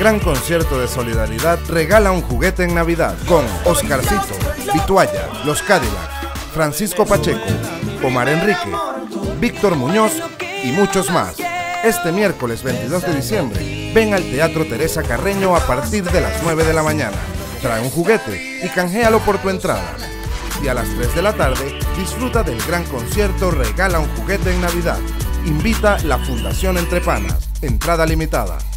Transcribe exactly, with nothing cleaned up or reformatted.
gran concierto de solidaridad regala un juguete en Navidad con Oscarcito, Vitualla, Los Cadillac, Francisco Pacheco, Omar Enrique, Víctor Muñoz y muchos más. Este miércoles veintidós de diciembre, ven al Teatro Teresa Carreño a partir de las nueve de la mañana. Trae un juguete y canjealo por tu entrada. Y a las tres de la tarde, disfruta del gran concierto Regala un juguete en Navidad. Invita la Fundación Entre Panas. Entrada limitada.